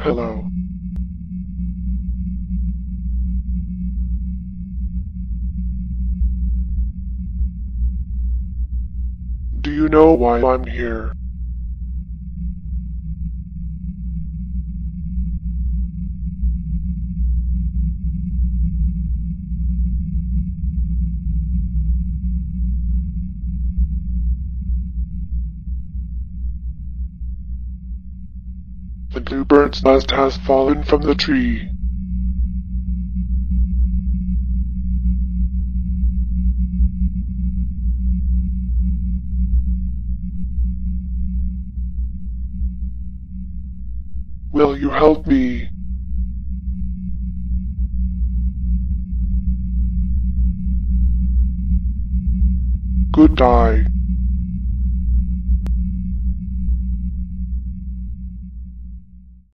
Hello. Do you know why I'm here? The bluebird's nest has fallen from the tree. Will you help me? Goodbye.